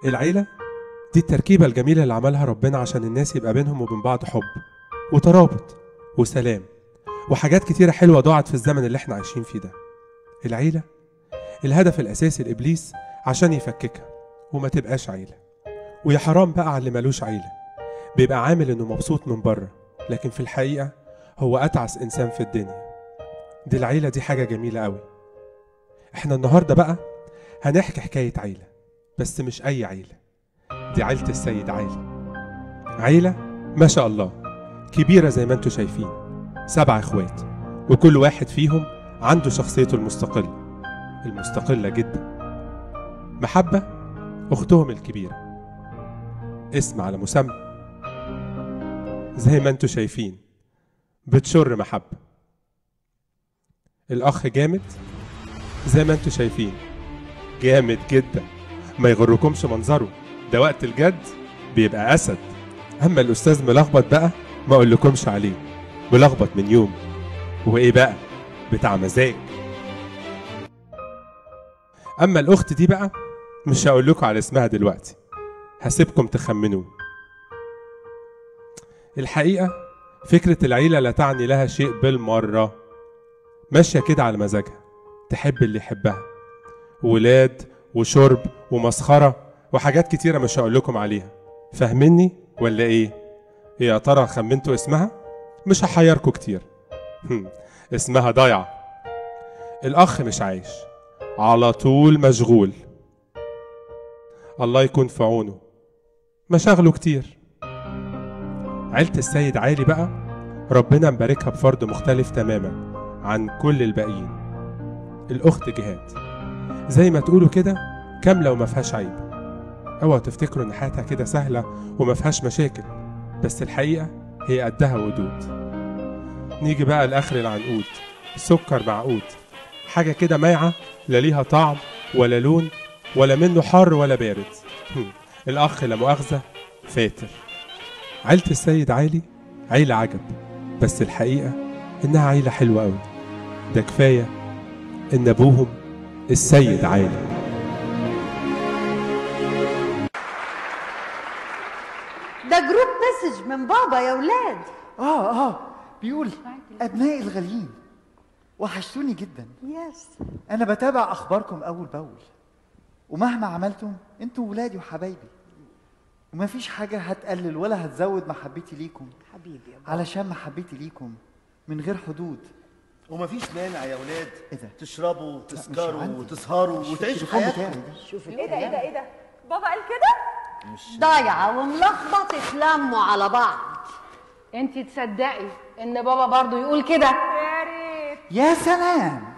العيلة دي التركيبة الجميلة اللي عملها ربنا عشان الناس يبقى بينهم وبين بعض حب وترابط وسلام وحاجات كتيرة حلوة ضاعت في الزمن اللي احنا عايشين فيه ده. العيلة الهدف الأساسي لإبليس عشان يفككها وما تبقاش عيلة. ويا حرام بقى على اللي مالوش عيلة، بيبقى عامل إنه مبسوط من بره لكن في الحقيقة هو أتعس إنسان في الدنيا. دي العيلة دي حاجة جميلة قوي. احنا النهاردة بقى هنحكي حكاية عيلة، بس مش أي عيلة، دي عيلة السيد علي. عيلة ما شاء الله كبيرة زي ما انتوا شايفين، 7 اخوات وكل واحد فيهم عنده شخصيته المستقلة جدا. محبة أختهم الكبيرة، اسم على مسمى زي ما انتوا شايفين، بتشر محبة. الأخ جامد زي ما انتوا شايفين، جامد جدا، ما يغركمش منظره، ده وقت الجد بيبقى أسد. أما الأستاذ ملخبط بقى ما أقولكمش عليه، ملخبط من يوم، وإيه بقى بتاع مزاج. أما الأخت دي بقى مش هقولكوا على اسمها دلوقتي، هسيبكم تخمنوه. الحقيقة فكرة العيلة لا تعني لها شيء بالمرة، ماشية كده على مزاجها، تحب اللي يحبها، ولاد وشرب ومسخرة وحاجات كتيرة مش هقولكم عليها. فاهميني ولا ايه؟ يا ترى خمنتوا اسمها؟ مش هحيركوا كتير. اسمها ضايعة. الأخ مش عايش، على طول مشغول، الله يكون في عونه، مشاغله كتير. عيلة السيد علي بقى ربنا مباركها بفرد مختلف تماما عن كل الباقيين. الأخت جهاد زي ما تقولوا كده كاملة وما فيهاش عيب. اوعوا تفتكروا ان حياتها كده سهلة وما فيهاش مشاكل، بس الحقيقة هي قدها ودود. نيجي بقى لآخر العنقود، سكر معقود، حاجة كده مايعة، لا ليها طعم ولا لون ولا منه حار ولا بارد. الأخ لا مؤاخذة فاتر. عيلة السيد علي عيلة عجب، بس الحقيقة إنها عيلة حلوة أوي. ده كفاية إن أبوهم السيد علي. ده جروب مسج من بابا يا ولاد. بيقول أبنائي الغاليين وحشتوني جدا. يس، أنا بتابع أخباركم أول بأول، ومهما عملتم أنتوا ولادي وحبايبي، ومفيش حاجة هتقلل ولا هتزود محبتي ليكم حبيبي يا بابا. علشان محبتي ليكم من غير حدود. ومفيش مانع يا ولاد إيه ده؟ تشربوا مش وتسكروا عندي. وتسهروا وتعيشوا التليفون بتاعي حياتكم. ده. شوف ايه ده بابا قال كده؟ ضايعة وملخبط اتلموا على بعض. انتي تصدقي ان بابا برضو يقول كده؟ يا ريت. يا سلام،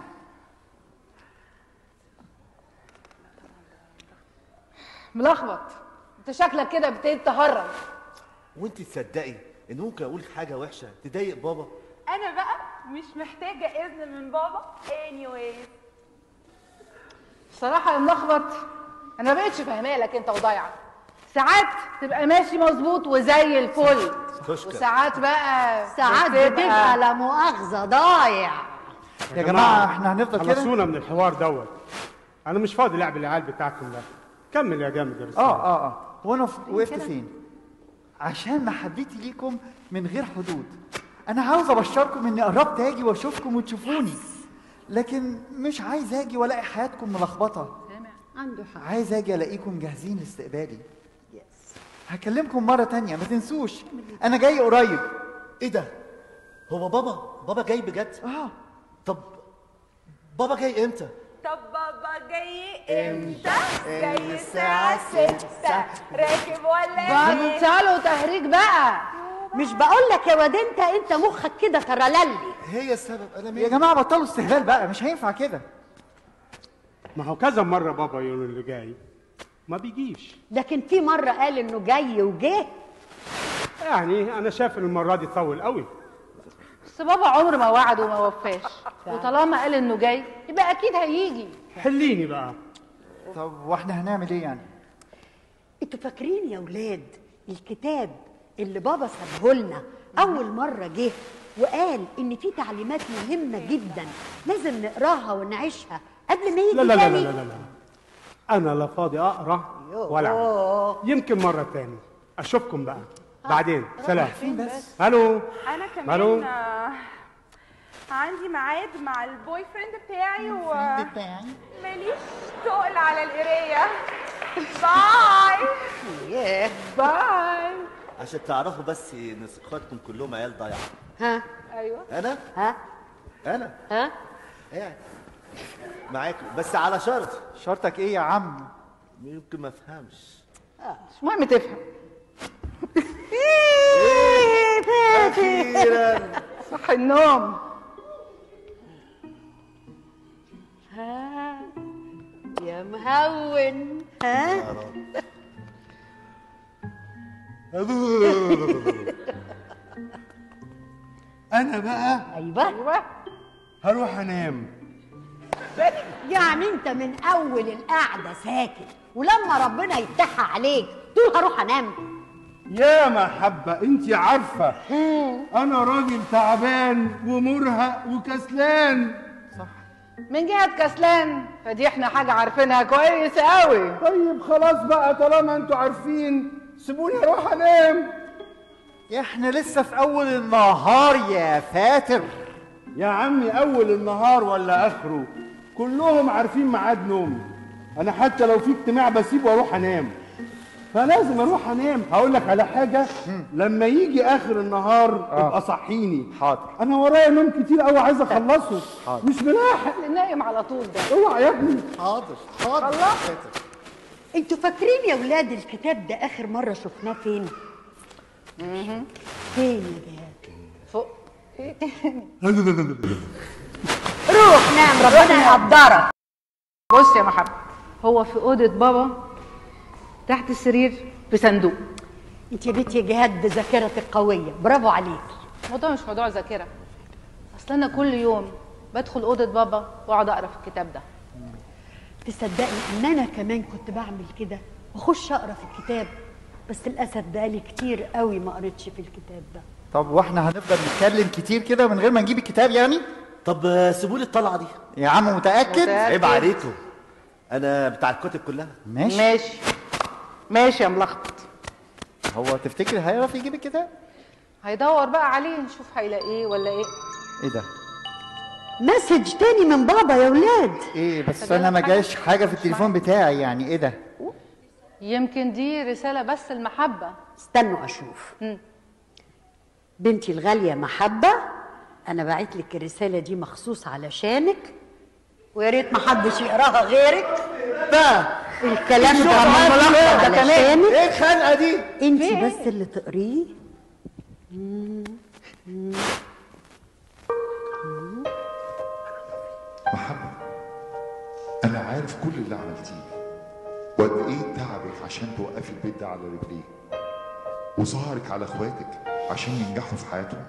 ملخبط، انت شكلك كده ابتديت تهرج. وانت تصدقي ان ممكن اقول حاجه وحشه تضايق بابا؟ انا بقى مش محتاجه اذن من بابا anyways. الصراحه يا ملخبط انا ما بقتش فاهمه لك انت وضايعه. ساعات تبقى ماشي مظبوط وزي الفل، وساعات بقى ساعات بتبقى لا مؤاخذة ضايع. يا جماعة احنا هنفضل كده؟ خلصونا من الحوار دوت، انا مش فاضي لعب العيال بتاعكم ده. كمل يا جامد يا رسول. وانا وقفت فين؟ عشان محبتي ليكم من غير حدود. انا عاوز ابشركم اني قربت اجي واشوفكم وتشوفوني، لكن مش عايز اجي والاقي حياتكم ملخبطه. عنده حق. عايز اجي الاقيكم جاهزين لاستقبالي. هكلمكم مره تانية، ما تنسوش انا جاي قريب. ايه ده؟ هو بابا جاي بجد؟ طب بابا جاي امتى؟ طب بابا جاي امتى؟ جاي الساعة 6. راكب ولا ايه؟ بطلوا تهريج بقى. مش بقول لك يا واد انت مخك كده ترللي. هي السبب. انا يا جماعه بطلوا استهبال بقى، مش هينفع كده. ما هو كذا مره بابا يقول اللي جاي ما بيجيش، لكن في مرة قال انه جاي وجه. يعني انا شايف ان المره دي طول قوي. بس بابا عمره ما وعد وما وفاش، وطالما قال انه جاي يبقى اكيد هيجي. حليني بقى. طب واحنا هنعمل ايه يعني؟ انتوا فاكرين يا ولاد الكتاب اللي بابا سابه لنا اول مرة جه وقال ان في تعليمات مهمة جدا لازم نقراها ونعيشها قبل ما يجي لا لا لا تاني؟ لا لا لا، انا لا فاضي اقرا ولا يمكن مرة تاني اشوفكم بقى بعدين. سلام. الو. انا ألو؟ كمان عندي ميعاد مع البوي فريند بتاعي ماليش تقل على القرايه. باي. باي. عشان تعرفوا بس ان اخواتكم كلهم عيال ضايعه. ها ايوه. انا ها قاعد معاكم بس على شرط. شرطك ايه يا عم؟ يمكن ما افهمش. مش مهم تفهم. اخيرا صح النوم. ها يا مهون. ها انا بقى ايوه هروح انام. يعني انت من اول القعده ساكت، ولما ربنا يفتحها عليك تقول هروح انام؟ يا محبة انت عارفة انا راجل تعبان ومرهق وكسلان. من جهة كسلان فدي احنا حاجة عارفينها كويس قوي. طيب خلاص بقى طالما انتوا عارفين سيبوني اروح انام. احنا لسه في اول النهار يا فاتر. يا عمي اول النهار ولا اخره كلهم عارفين ميعاد نومي. انا حتى لو في اجتماع بسيبه واروح انام، فلازم اروح انام. هقول لك على حاجه، لما يجي اخر النهار ابقى صحيني. حاضر. انا ورايا نوم كتير قوي عايز اخلصه. حاضر. مش ملاحق. اللي نايم على طول ده. اوعى يا ابني. حاضر الله. فاتر. انتوا فاكرين يا ولاد الكتاب ده اخر مره شفناه فين؟ فين يا جهاد؟ فوق. روح نام ربنا يقدرك. بص يا محمد، هو في اوضه بابا تحت السرير في صندوق. انت يا بنتي جهاد بذاكرتك قويه، برافو عليكي. الموضوع مش موضوع ذاكره، اصل انا كل يوم بدخل اوضه بابا واقعد اقرا في الكتاب ده. تصدقي ان انا كمان كنت بعمل كده واخش اقرا في الكتاب، بس للاسف بقالي كتير قوي ما قريتش في الكتاب ده. طب واحنا هنفضل نتكلم كتير كده من غير ما نجيب الكتاب يعني؟ طب سيبولي الطلعه دي. يا عم متأكد؟ عيب عليكم، انا بتاع الكتب كلها. ماشي يا ملخبط. هو تفتكر هيعرف يجيب الكتاب؟ هيدور بقى عليه نشوف هيلاقيه ولا ايه. ايه ده؟ مسج تاني من بابا يا ولاد. ايه بس انا ما جاش حاجه في التليفون بتاعي، يعني ايه ده؟ يمكن دي رساله بس المحبه. استنوا اشوف. بنتي الغاليه محبه، انا بعت لك الرساله دي مخصوص علشانك، ويا ريت ما حدش يقراها غيرك. ده الكلام ده ملخص علشانك. ايه الخنقه دي؟ انت بس اللي تقريه. محبة، أنا عارف كل اللي عملتيه وقد إيه تعبك عشان توقفي البيت ده على رجليه، وسهرك على إخواتك عشان ينجحوا في حياتهم.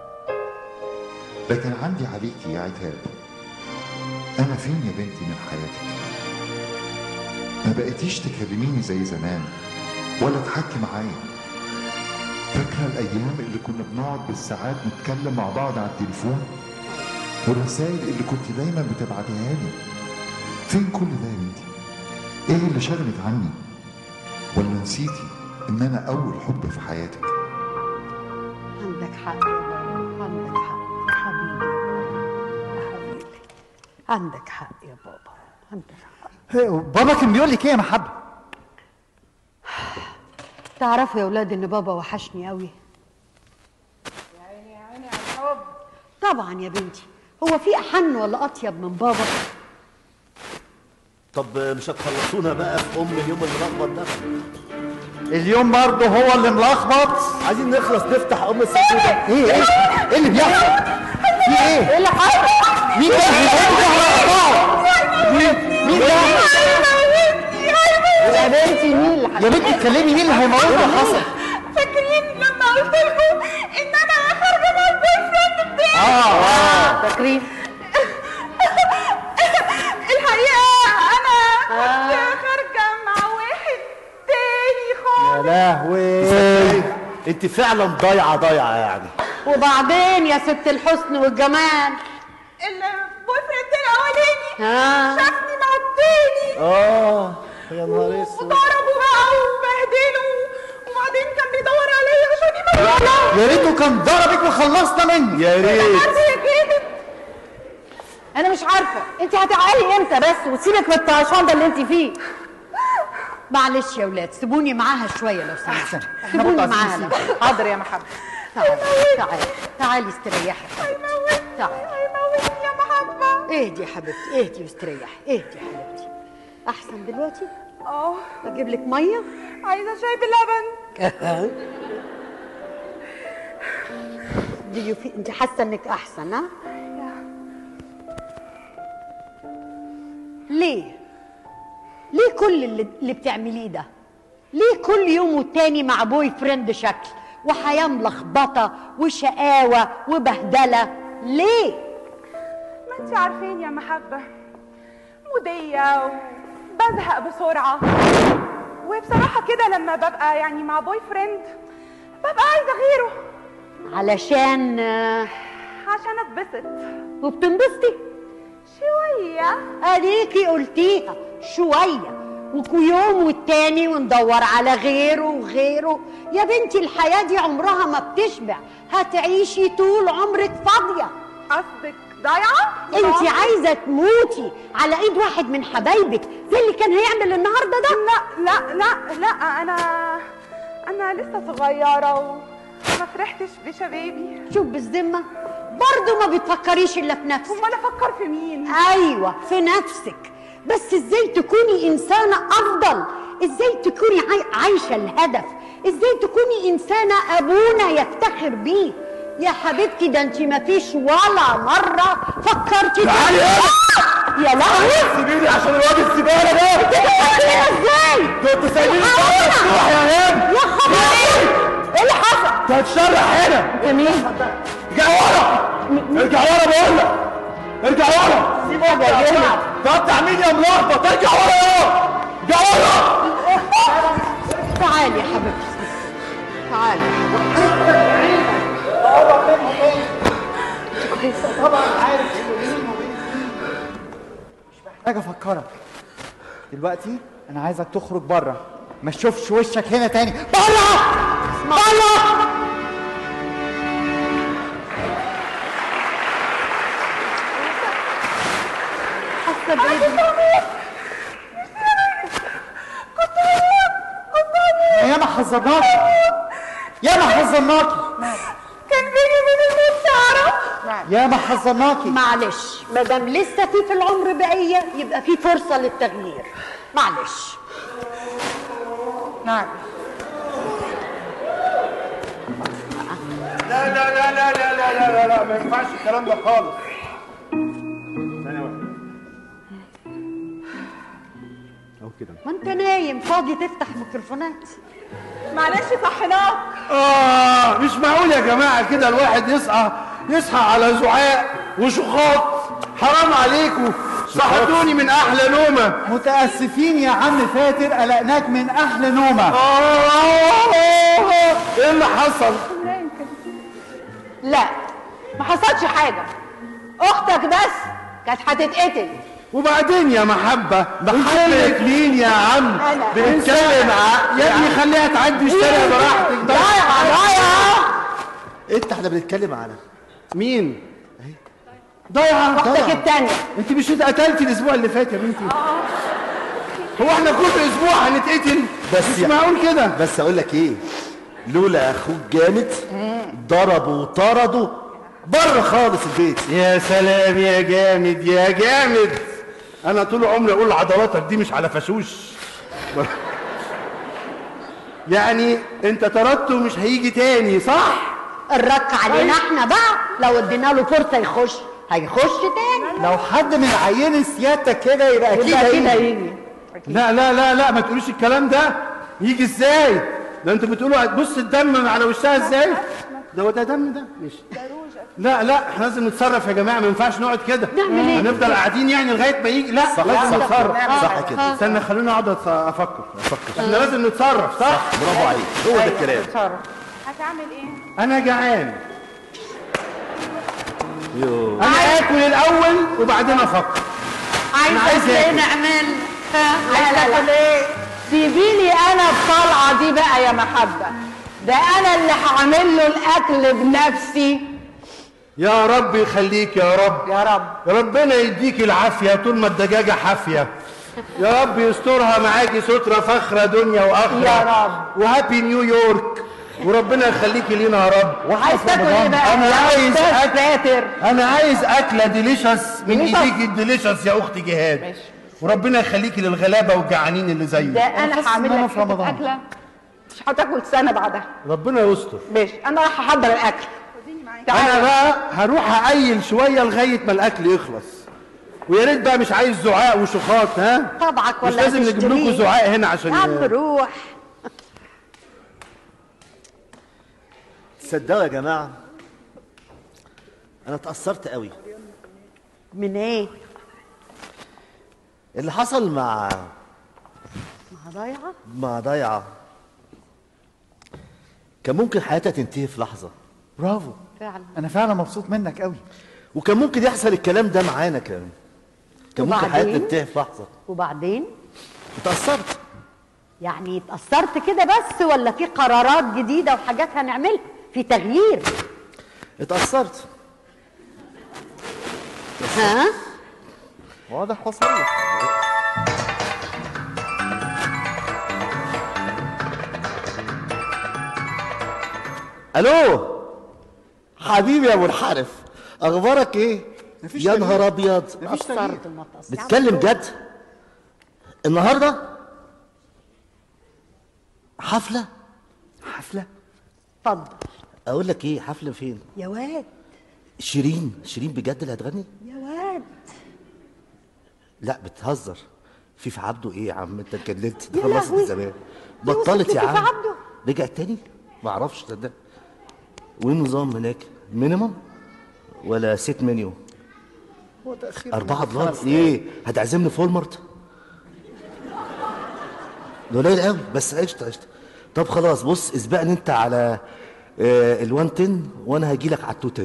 لكن عندي عليكي يا عتاب، أنا فين يا بنتي من حياتك؟ ما بقيتيش تكلميني زي زمان ولا تحكي معايا. فاكرة الأيام اللي كنا بنقعد بالساعات نتكلم مع بعض على التليفون؟ والرسائل اللي كنت دايما بتبعتيها لي؟ فين كل ده يا بنتي؟ ايه اللي شغلك عني؟ ولا نسيتي ان انا اول حب في حياتك؟ عندك حق يا بابا، عندك حق يا حبيبي، يا حبيبي عندك حق يا بابا، عندك حق. بابا كان بيقول لك ايه يا محبه؟ تعرفوا يا ولاد ان بابا وحشني قوي. يا عيني على الحب. طبعا يا بنتي، هو في احن ولا اطيب من بابا؟ طب مش هتخلصونا بقى في اليوم الملخبط ده؟ اليوم برضه هو اللي ملخبط. عايزين نخلص نفتح السكوت ده. ايه اللي بيحصل؟ في ايه؟ ايه اللي حصل؟ مين ده؟ مين ده؟ يا بنتي مين اللي حصل؟ يا بنتي اتكلمي، مين اللي هيموتها؟ اللي حصل؟ فاكرين لما قلت لكم ان انا خارجه مع البوي فريند بتاعي؟ فاكرين؟ الحقيقه انا كنت خارجه مع واحد تاني خالص. يا لهوي، انت فعلا ضايعه يعني. وبعدين يا ست الحسن والجمال، البوي فريند الاولاني ها شافني مع التاني يا نهار اسود. وضربوا يا ريته كان ضربك وخلصنا منه. يا ريت. انا مش عارفه انت هتعقلي امتى بس وتسيبك من الطعشان ده اللي انت فيه. معلش يا ولاد سيبوني معاها شويه لو سمحتوا. احنا سيبوني متعصبين. معاها. حاضر يا محبه. تعالي استريحي. تعالي هيموتني يا محبة. اهدي يا حبيبتي، اهدي واستريحي، اهدي يا حبيبتي. احسن دلوقتي؟ اجيب لك ميه؟ عايزة شاي بلبن. انت حاسه انك احسن؟ ها؟ ليه كل اللي بتعمليه ده؟ ليه كل يوم والتاني مع بوي فريند شكل وحياه ملخبطه وشقاوه وبهدله؟ ليه؟ ما انتي عارفين يا محبة، مودية وبزهق بسرعة، وبصراحة كده لما ببقى يعني مع بوي فريند ببقى عايزة غيره علشان اتبسط. وبتنبسطي؟ شوية. اديكي قلتيها شويه، ويوم والتاني وندور على غيره وغيره. يا بنتي الحياه دي عمرها ما بتشبع، هتعيشي طول عمرك فاضيه. قصدك ضايعة؟ انت عايزه تموتي على ايد واحد من حبايبك زي اللي كان هيعمل النهارده ده؟ لا انا لسه صغيرة وما فرحتش بشبابي. شوف بالذمه برضه ما بتفكريش الا في نفسك. امال افكر في مين؟ ايوه في نفسك، بس ازاي تكوني انسانه افضل؟ ازاي تكوني عايشه الهدف؟ ازاي تكوني انسانه ابونا يفتخر بيه؟ يا حبيبتي ده انت ما فيش ولا مره فكرتي. تعالي يا لهوي سيبيني عشان الواد الزباله ده. ازاي؟ كنت سايبيني مفتوح يا هند. يا خبر ايه اللي حصل؟ انت هتشرح هنا. انت مين؟ ارجع ورا، ارجع ورا بقول لك، ارجع ورا. سيبك يا جماعه. تقطع مين يا ملخبط؟ ارجع ورا يا ارجع ورا. تعالي يا حبيبتي، تعالي. طبعا عارف مين ومين. مش محتاج افكرك دلوقتي. انا عايزك تخرج بره، ما اشوفش وشك هنا تاني. بره بره. حاسه بايه؟ ياما حذرناكي كان بيني وبين الموت تعرف. ياما حذرناكي. معلش مادام لسه في العمر بقيه يبقى في فرصه للتغيير. معلش. نعم. لا لا لا لا لا لا لا لا لا، ما ينفعش الكلام ده خالص. ثانية واحدة. أو كده. ما انت نايم فاضي تفتح ميكروفونات. معلش صحناك. مش معقول يا جماعة كده الواحد يصحى على زعاق وشخاط. حرام عليكم، صحتوني من أحلى نومة. متأسفين يا عم فاتر، قلقناك من أحلى نومة. إيه اللي حصل؟ لا ما حصلش حاجه، اختك بس كانت هتتقتل. وبعدين يا محبة بنتكلم مين يا عم؟ بنتكلم يا ابني خليها تعدي الشارع براحتك. ضايعه. احنا بنتكلم على مين؟ ضايعة. اختك التانية. انت مش اتقتلتي الاسبوع اللي فات يا بنتي؟ هو احنا كل اسبوع هنتقتل؟ بس مش معقول كده. بس اقول لك ايه، لولا اخوك جامد ضربه وطرده بره خالص البيت. يا سلام يا جامد يا جامد. انا طول عمري اقول عضلاتك دي مش على فشوش. يعني انت طردته مش هيجي تاني صح؟ الرك علينا احنا بقى، لو ادينا له فرصه هيخش تاني. لو حد من عيني سيادتك كده يبقى اكيد هيجي. لا لا لا لا، ما تقوليش الكلام ده. يجي ازاي؟ ده انتوا بتقولوا بص الدم على وشها ازاي؟ ده دم ده مش لا لا، احنا لازم نتصرف يا جماعه، ما ينفعش نقعد كده. نعمل ايه؟ هنفضل قاعدين يعني لغايه ما يجي؟ لا صح لازم نتصرف. صح كده. استنى خلوني اقعد افكر. احنا لازم نتصرف صح؟ برافو عليك، هو ده الكلام. هتعمل ايه؟ انا جعان. انا اكل الاول وبعدين افكر. عايزه ايه نعمل؟ لا لا لا، سيبيلي انا الطلعه دي بقى يا محبه. ده انا اللي هعمل له الاكل بنفسي. يا رب يخليك يا رب. يا رب. ربنا يديك العافيه طول ما الدجاجه حافيه. يا رب يسترها معاكي ستره فخره دنيا واخره. يا رب. وهابي نيويورك، وربنا يخليكي لينا يا رب. وعايز تاكل ايه بقى؟ انا عايز اكله ديليشس من ايديك الديليشس يا اختي جهاد. ماشي. وربنا يخليكي للغلابه والجعانين اللي زيك. ده انا هعمل لك اكله مش هتاكل سنه بعدها. ربنا يستر. ماشي، انا رايحه احضر الاكل. انا بقى هروح اقيل شويه لغايه ما الاكل يخلص. ويا ريت بقى مش عايز زعاق وشخاط. ها طبعك ولا مش لازم نجيب لكم زعاق هنا عشان يا عم روح. تصدقوا يا جماعه انا اتأثرت قوي. من ايه؟ اللي حصل مع ضيعه كان ممكن حياتها تنتهي في لحظه. برافو فعلا. انا فعلا مبسوط منك قوي. وكان ممكن يحصل الكلام ده معانا كمان. كان ممكن حياتنا تنتهي في لحظه. وبعدين اتأثرت. يعني اتأثرت كده بس ولا في قرارات جديدة وحاجات هنعملها؟ في تغيير؟ اتأثرت. ها؟ واضح وصريح. الو حبيبي يا منحرف، اخبارك ايه؟ يا نهار ابيض. بتتكلم جد؟ النهارده حفله؟ اتفضل. اقول لك ايه، حفله فين؟ يا واد. شيرين بجد اللي هتغني؟ يا واد. لا بتهزر. فيفا عبده ايه يا عم، انت اتجننت. يا خلصت لهوي. زمان. بطلت يا عم. فيفا عبده رجعت تاني؟ ما اعرفش صدق. وايه النظام هناك؟ مينيمم ولا سيت منيو؟ هو تأخير $4 ايه؟ هتعزمني في والمارت؟ ده قليل قوي بس قشطه. طب خلاص بص، اسبقني انت على ال110 وانا هاجي لك على ال210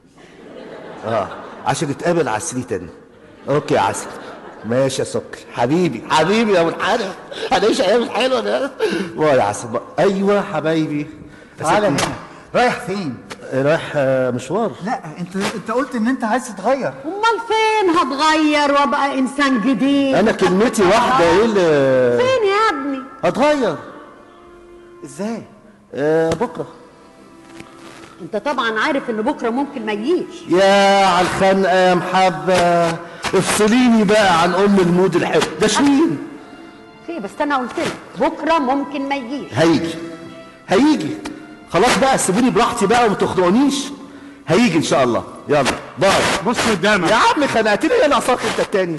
عشان نتقابل على ال310. اوكي يا عسل. ماشي يا سكر. حبيبي يا منحرف، هنعيش ايام حلوه ده. يا عسل بقى. ايوه حبايبي. تعالى هنا. رايح فين؟ رايح مشوار. لا انت قلت ان انت عايز تتغير. امال فين هتغير وابقى انسان جديد؟ انا كلمتي واحده. ايه اللي فين يا ابني؟ هتغير ازاي؟ بكره. انت طبعا عارف ان بكره ممكن ما يجيش. يا على الخنقه يا محبه، افصليني بقى عن المود الحلو ده. شيرين في بس انا قلت لك بكره ممكن ما يجيش. هيجي خلاص بقى، سيبوني براحتي بقى وما تخنقونيش. هيجي ان شاء الله. يلا باي. بص قدامك يا عم خنقتني. ايه ناقصاك انت التاني؟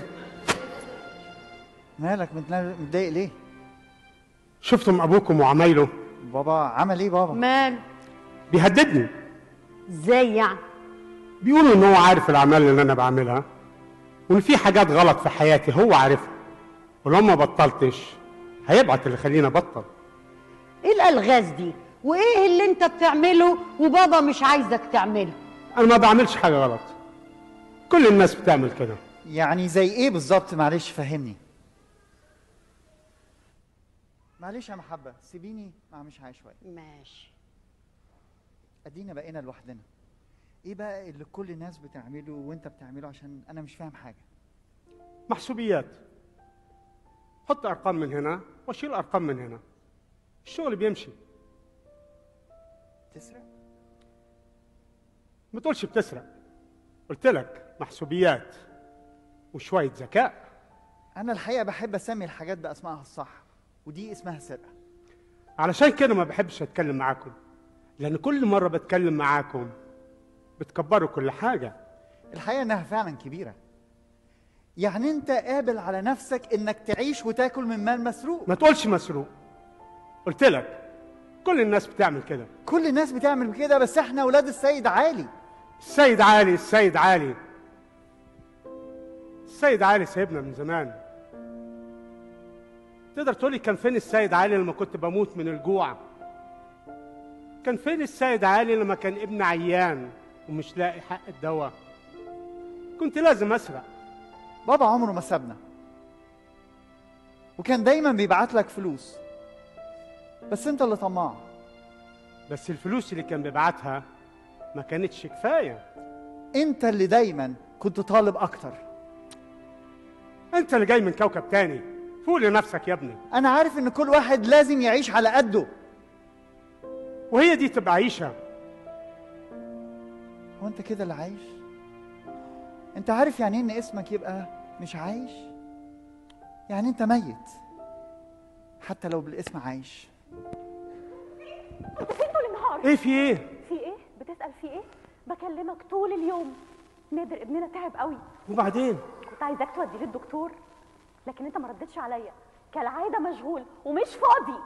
مالك متضايق ليه؟ شفتم ابوكم وعمايله؟ بابا عمل ايه بابا؟ مال؟ بيهددني. ازاي يعني؟ بيقولوا ان هو عارف الاعمال اللي انا بعملها، وان في حاجات غلط في حياتي هو عارفها، ولو ما بطلتش هيبعت اللي يخليني ابطل. ايه الالغاز دي؟ وايه اللي انت بتعمله وبابا مش عايزك تعمله؟ انا ما بعملش حاجه غلط، كل الناس بتعمل كده. يعني زي ايه بالظبط؟ معلش فهمني. معلش يا محبه سيبيني مع مش حاجه شويه. ماشي. ادينا بقينا لوحدنا. ايه بقى اللي كل الناس بتعمله وانت بتعمله؟ عشان انا مش فاهم حاجه. محسوبيات. حط ارقام من هنا واشيل ارقام من هنا، الشغل بيمشي. تسرق؟ ما تقولش بتسرق، قلت لك محسوبيات وشويه ذكاء. انا الحقيقه بحب اسمي الحاجات باسمائها الصح، ودي اسمها سرقه. علشان كده ما بحبش اتكلم معاكم، لان كل مره بتكلم معاكم بتكبروا كل حاجه. الحقيقه انها فعلا كبيره. يعني انت قابل على نفسك انك تعيش وتاكل من مال مسروق؟ ما تقولش مسروق، قلت لك كل الناس بتعمل كده. كل الناس بتعمل كده، بس احنا اولاد السيد علي. السيد علي السيد علي سايبنا من زمان. تقدر تقولي كان فين السيد علي لما كنت بموت من الجوع؟ كان فين السيد علي لما كان ابن عيان ومش لاقي حق الدواء؟ كنت لازم اسرق. بابا عمره ما سابنا، وكان دايما بيبعت لك فلوس، بس انت اللي طماع. بس الفلوس اللي كان بيبعتها ما كانتش كفايه. انت اللي دايما كنت طالب اكتر. انت اللي جاي من كوكب تاني، فوق لنفسك يا ابني. انا عارف ان كل واحد لازم يعيش على قده. وهي دي تبقى عيشه؟ هو انت كده اللي عايش؟ انت عارف يعني ايه ان اسمك يبقى مش عايش؟ يعني انت ميت حتى لو بالاسم عايش. انت فين طول النهار؟ ايه في ايه؟ في ايه؟ بتسأل في ايه؟ بكلمك طول اليوم. نادر ابننا تعب قوي. وبعدين؟ كنت عايزاك توديه للدكتور لكن انت ما ردتش عليا، كالعاده مشغول ومش فاضي.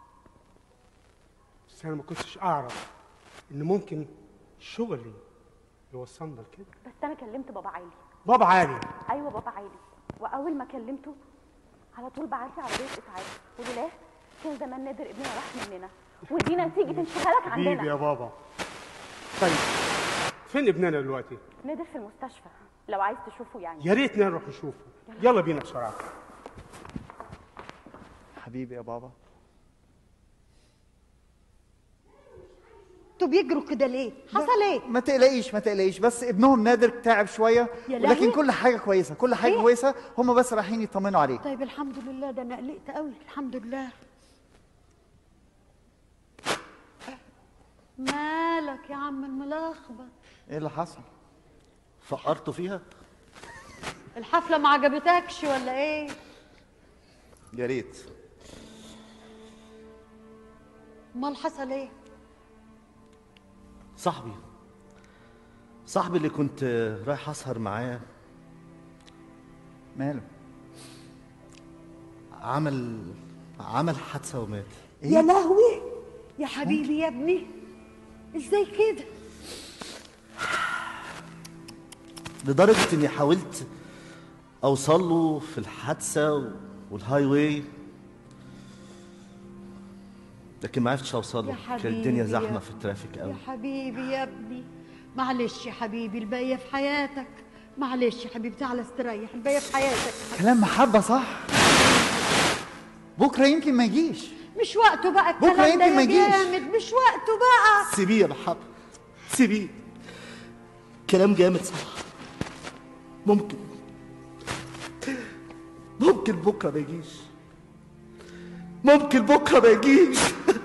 بس انا ما كنتش اعرف ان ممكن شغلي يوصلنا لكده. بس انا كلمت بابا عالي. بابا عالي؟ ايوه بابا عالي، واول ما كلمته على طول بعت لي عربيه اسعاف، ولولاه كان زمان نادر ابننا راح مننا، ودي نتيجه انشغالك عندنا. حبيبي يا بابا. طيب فين ابننا دلوقتي؟ نادر في المستشفى، لو عايز تشوفه يعني. يا ريتنا نروح نشوفه. يلا بينا بسرعه. حبيبي يا بابا. انتوا بيجروا كده ليه؟ حصل ايه؟ ما تقلقيش ما تقلقيش، بس ابنهم نادر تعب شويه ولكن كل حاجه كويسه، كل حاجه كويسه، هم بس رايحين يطمنوا عليه. طيب الحمد لله، ده انا قلقت قوي. الحمد لله. مالك يا عم الملخبط؟ ايه اللي حصل؟ فقرتوا فيها؟ الحفله ما عجبتكش ولا ايه؟ يا ريت. امال حصل ايه؟ صاحبي اللي كنت رايح اسهر معاه ماله؟ عمل حادثه ومات. يا لهوي يا حبيبي يا ابني، ازاي كده؟ لدرجه اني حاولت اوصل له في الحادثه والهاي واي، لكن ما عرفتش اوصل له، كانت الدنيا زحمه في الترافيك قوي. يا حبيبي يا ابني، معلش يا حبيبي، الباقيه في حياتك. معلش يا حبيبي، تعالى استريح، الباقيه في حياتك. كلام محبه صح. بكره يمكن ما يجيش. مش وقته بقى بكرة الكلام ده يمكن ما يا يجيش. جامد، مش وقته بقى. سيبيه يا محبه، سيبيه. كلام جامد صح. ممكن بكره ما يجيش. ممكن بكره ما يجيش.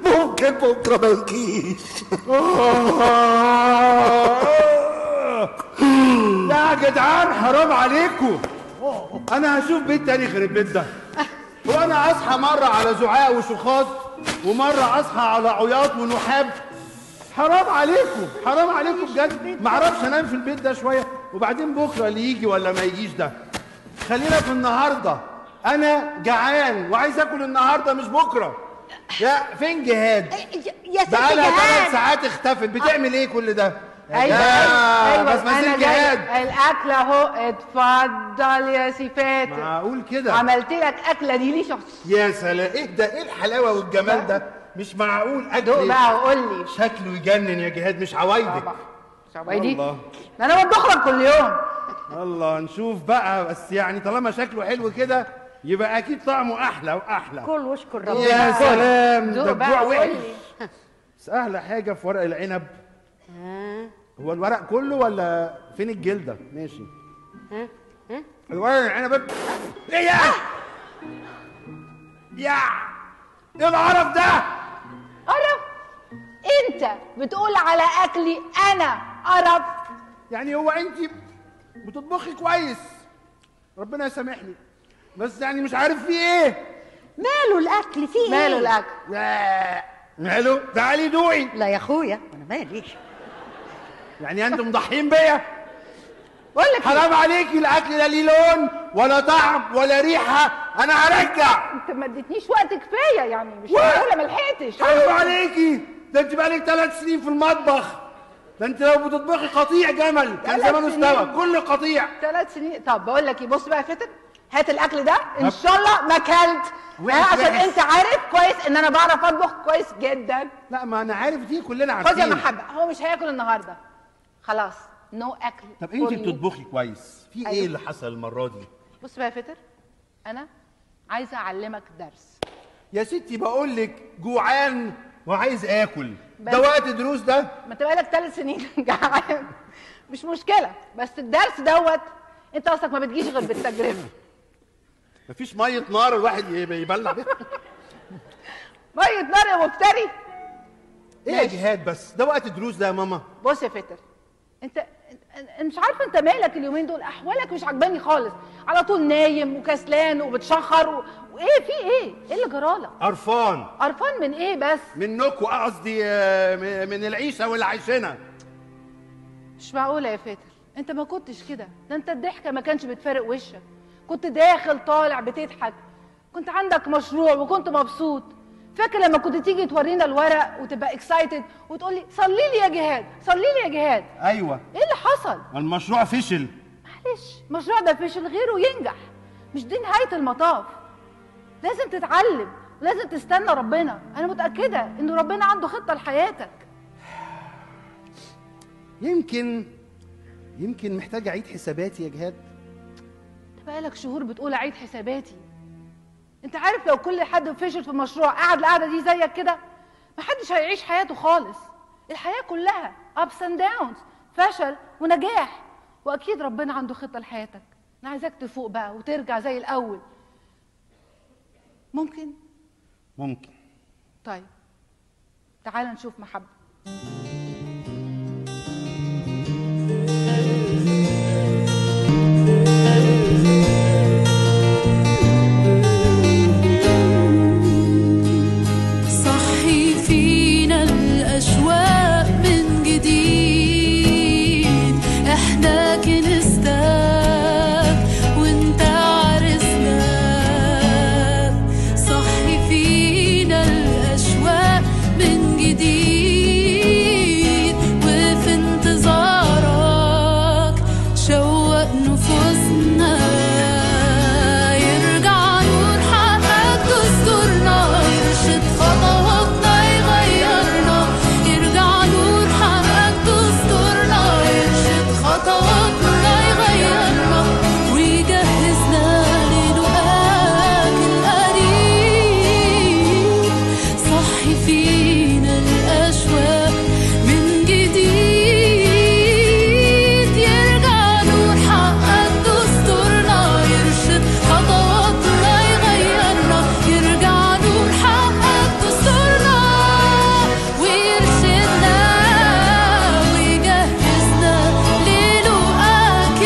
لا يا جدعان حرام عليكم. انا هشوف بيت تاني غير البيت ده. وانا اصحى مره على زعاق وشخاط ومره اصحى على عياط ونحاب. حرام عليكم بجد. ما اعرفش انام في البيت ده شويه، وبعدين بكره اللي يجي ولا ما يجيش ده. خلينا في النهارده. انا جعان وعايز اكل النهارده مش بكره. يا فين جهاد؟ يا ست بقالها 3 جهاد، ساعات اختفت، بتعمل ايه كل ده؟ ايوه بس ما انا زلت جهاد. الاكل اهو، اتفضل يا سي فاتن. معقول كده؟ عملت لك اكله دي لي شخص. يا سلام، ايه ده؟ ايه الحلاوه والجمال ده؟ مش معقول اكل. دوق بقى وقول لي. شكله يجنن يا جهاد، مش عوايدك. مش عوايدي؟ الله. ده انا بطبخ لك كل يوم. الله، نشوف بقى. بس يعني طالما شكله حلو كده يبقى اكيد طعمه احلى واحلى. كل واشكر ربنا. يا سلام، ده دوق بقى الجوع وقول وحش. لي. بس احلى حاجه في ورق العنب. هو الورق كله ولا فين الجلده؟ ماشي. الورق العنب. ايه يا ايه القرف ده؟ قرف؟ انت بتقول على اكلي انا قرف؟ يعني هو انت بتطبخي كويس، ربنا يسامحني، بس يعني مش عارف في ايه. ماله الاكل؟ فيه ايه؟ ماله الاكل؟ ماله؟ تعالي دوقي. لا يا اخويا، انا مالي. يعني انتم مضحيين بيا؟ بقول لك حرام عليكي، الاكل لا ليه لون ولا طعم ولا ريحه. انا هرجع. انت ما اديتنيش وقت كفايه، يعني مش معقوله ما لحقتش. حرام عليكي، ده انت بقالك 3 سنين في المطبخ. ده انت لو بتطبخي قطيع جمل كان 3 زمانه سنين. استوى كل قطيع. 3 سنين. طب بقول لك ايه، بص بقى يا فتن، هات الاكل ده ان شاء الله ما اكلت. عشان انت عارف كويس ان انا بعرف اطبخ كويس جدا. لا ما انا عارف دي، كلنا عارفين. خد يا محبه، هو مش هياكل النهارده خلاص، نو اكل. طب انت بتطبخي كويس، في ايه اللي حصل المره دي؟ بص بقى يا فتر، انا عايزه اعلمك درس. يا ستي بقول لك جوعان وعايز اكل. بس- ده وقت دروس ده؟ ما انت بقالك 3 سنين جعان. مش مشكله، بس الدرس دوت انت اصلك ما بتجيش غير بالتجربه. مفيش ميه نار الواحد يبلع بيها؟ ميه نار يا مفتري. ايه يا جهاد بس؟ ده وقت دروس ده يا ماما. بص يا فتر، انت مش عارفه انت مالك اليومين دول، احوالك مش عجباني خالص، على طول نايم وكسلان وبتشخر وايه في ايه؟ ايه اللي جرالك؟ قرفان. قرفان من ايه بس؟ منكوا، قصدي من العيشه واللي عايشينها. مش معقوله يا فتر، انت ما كنتش كده، ده انت الضحكه ما كانش بتفارق وشك، كنت داخل طالع بتضحك، كنت عندك مشروع وكنت مبسوط. فاكر لما كنت تيجي تورينا الورق وتبقى اكسايتد وتقول لي صلي لي يا جهاد، صلي لي يا جهاد؟ ايوه. ايه اللي حصل؟ المشروع فشل. معلش، المشروع ده فشل غيره ينجح، مش دي نهايه المطاف. لازم تتعلم ولازم تستنى ربنا، انا متاكده ان ربنا عنده خطه لحياتك. يمكن محتاج اعيد حساباتي يا جهاد. انت بقالك شهور بتقول اعيد حساباتي. انت عارف لو كل حد فشل في مشروع قعد القعده دي زيك كده محدش هيعيش حياته خالص. الحياه كلها ups and downs، فشل ونجاح، واكيد ربنا عنده خطه لحياتك. انا عايزاك تفوق بقى وترجع زي الاول. ممكن؟ طيب تعال نشوف محبه. صحي فينا الأشواق من جديد، احنا كنستك وانت عرسناك. صحي فينا الأشواق من جديد، وفي انتظارك شوق نفوسنا. يرجع نور حقك دستورنا، يرشد خطواتنا يغيرنا. يرجع نور حقك دستورنا، يرشد خطواتنا يغيرنا، ويجهزنا للقاك القريب. صحي فينا الأشواق من جديد، يرجع نور حقك دستورنا، يرشد خطواتنا يغيرنا. يرجع نور حقك دستورنا ويرشدنا ويجهزنا للقاك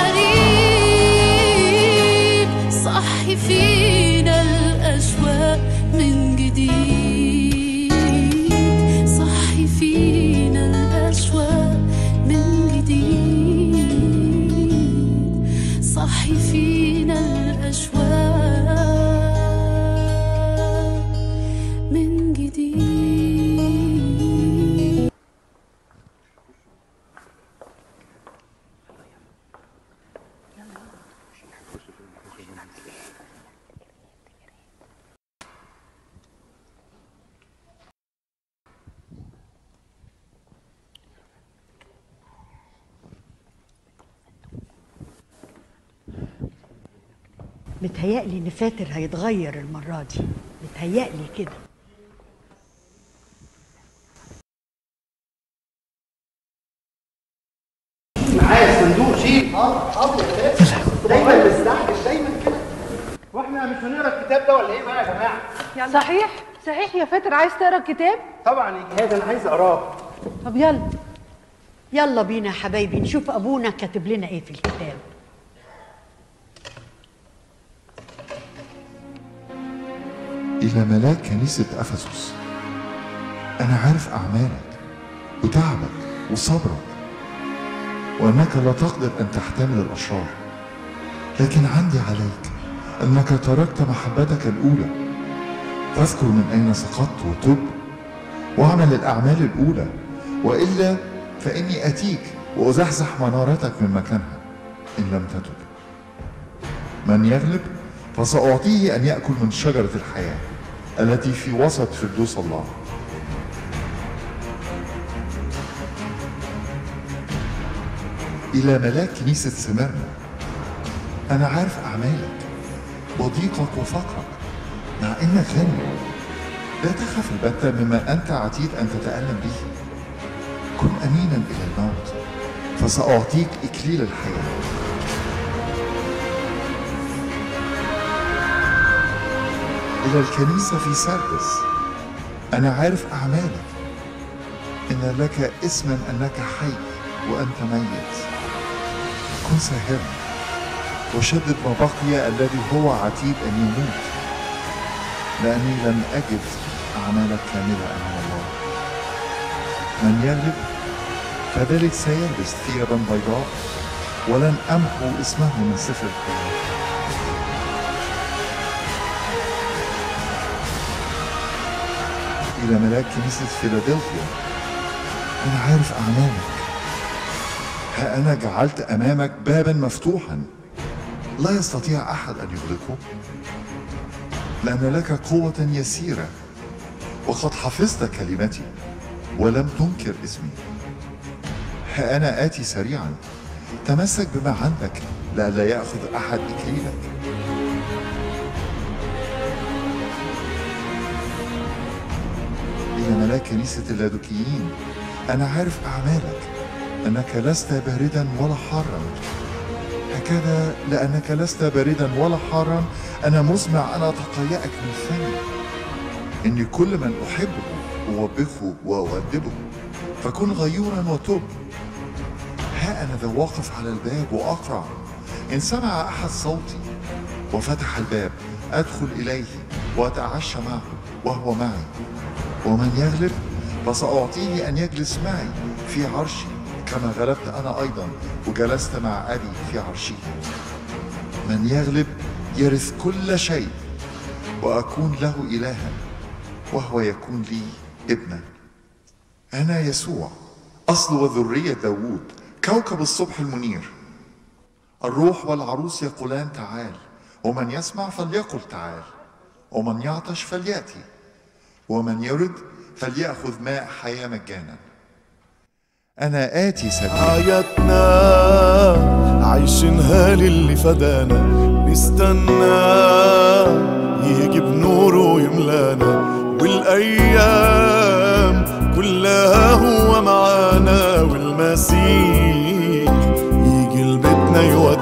القريب. صحي فينا الأشواق من جديد، صحي فينا الأشواق من جديد، صحي فينا الأشواق من جديد. متهيألي إن فاتر هيتغير المرة دي، متهيألي كده. معايا صندوق شيل. حاضر يا فاتر، دايما مستعجل دايما كده. واحنا مش هنقرا الكتاب ده ولا ايه بقى يا جماعه؟ صحيح يا فتر، عايز تقرا الكتاب؟ طبعا يا جهاد انا عايز اقراه. طب يلا. يلا بينا يا حبايبي نشوف أبونا كاتب لنا إيه في الكتاب. إلى ملاك كنيسة أفسس، أنا عارف أعمالك وتعبك وصبرك، وأنك لا تقدر أن تحتمل الأشرار، لكن عندي عليك أنك تركت محبتك الأولى. فاذكر من أين سقطت وتب واعمل الأعمال الأولى، وإلا فإني أتيك وأزحزح منارتك من مكانها إن لم تتب. من يغلب فسأعطيه أن يأكل من شجرة الحياة التي في وسط فردوس الله. إلى ملاك كنيسة سميرنا، أنا عارف أعمالك وضيقك وفقرك، مع إنك غني لا تخف البتة مما أنت عتيد أن تتألم به. كن أمينا إلى الموت فسأعطيك إكليل الحياة. إلى الكنيسة في سردس، أنا عارف أعمالك، إن لك اسما أنك حي وأنت ميت. كن ساهرا وشدد ما بقي الذي هو عتيد أن يموت، لأني لم أجد أعمالك كاملة أمام الله. من يغلب فذلك سيلبس ثيابا بيضاء، ولن أمحو اسمه من سفر الحياة. إلى ملاك كنيسة فيلادلفيا، أنا عارف أعمالك. ها أنا جعلت أمامك بابا مفتوحا لا يستطيع أحد أن يغلقه، لأن لك قوة يسيرة، وقد حفظت كلمتي ولم تنكر اسمي. ها أنا آتي سريعا، تمسك بما عندك لئلا يأخذ أحد إكليلك. إلى ملاك كنيسة اللادوكيين، أنا عارف أعمالك، أنك لست باردا ولا حارا. هكذا لأنك لست باردا ولا حارا أنا مزمع أن أتقيأك من فمي. إني كل من أحبه أوبخه وأؤدبه، فكن غيورا وتب. ها أنا ذا واقف على الباب وأقرع، إن سمع أحد صوتي وفتح الباب أدخل إليه وأتعشى معه وهو معي. ومن يغلب فسأعطيه أن يجلس معي في عرشي، كما غلبت أنا أيضا وجلست مع أبي في عرشه. من يغلب يرث كل شيء، وأكون له إلها وهو يكون لي ابنا. أنا يسوع، أصل وذرية داوود، كوكب الصبح المنير. الروح والعروس يقولان تعال، ومن يسمع فليقل تعال، ومن يعطش فليأتي، ومن يرد فليأخذ ماء حياة مجانا. أنا آتي سريعا. حياتنا عايشينها للي فدانا، نستنى يجي بنوره يملانا، والأيام كلها هو معانا، والمسيح يجي لبيتنا يودينا.